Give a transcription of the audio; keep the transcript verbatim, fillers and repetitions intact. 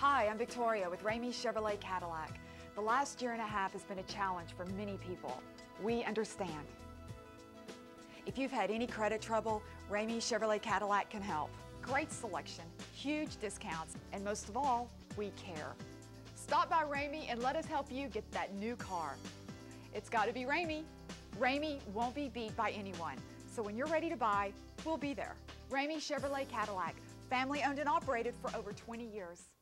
Hi, I'm Victoria with Ramey Chevrolet Cadillac. The last year and a half has been a challenge for many people. We understand. If you've had any credit trouble, Ramey Chevrolet Cadillac can help. Great selection, huge discounts, and most of all, we care. Stop by Ramey and let us help you get that new car. It's got to be Ramey. Ramey won't be beat by anyone. So when you're ready to buy, we'll be there. Ramey Chevrolet Cadillac, family owned and operated for over twenty years.